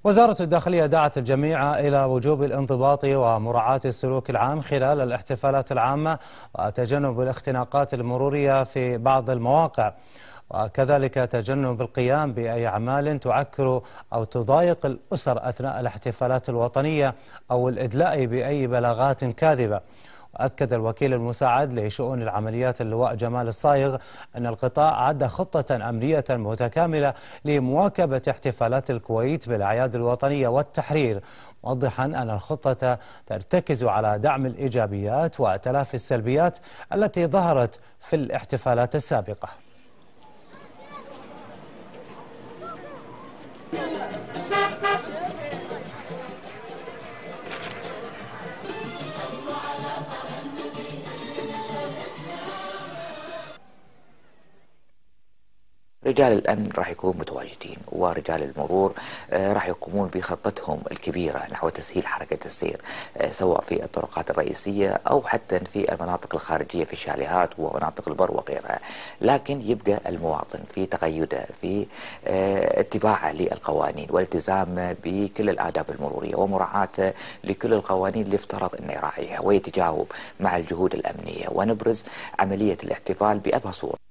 وزارة الداخلية دعت الجميع إلى وجوب الانضباط ومراعاة السلوك العام خلال الاحتفالات العامة وتجنب الاختناقات المرورية في بعض المواقع، وكذلك تجنب القيام بأي أعمال تعكر أو تضايق الأسر أثناء الاحتفالات الوطنية أو الإدلاء بأي بلاغات كاذبة. وأكد الوكيل المساعد لشؤون العمليات اللواء جمال الصايغ أن القطاع عد خطة أمنية متكاملة لمواكبة احتفالات الكويت بالأعياد الوطنية والتحرير، موضحا أن الخطة ترتكز على دعم الإيجابيات وتلافي السلبيات التي ظهرت في الاحتفالات السابقة. رجال الأمن راح يكونوا متواجدين، ورجال المرور راح يقومون بخطتهم الكبيرة نحو تسهيل حركة السير، سواء في الطرقات الرئيسية أو حتى في المناطق الخارجية في الشاليهات ومناطق البر وغيرها. لكن يبقى المواطن في تقيده، في اتباعه للقوانين والالتزام بكل الآداب المرورية ومراعاته لكل القوانين اللي يفترض أنه يراعيها، ويتجاوب مع الجهود الأمنية ونبرز عملية الاحتفال بأبهى صورة.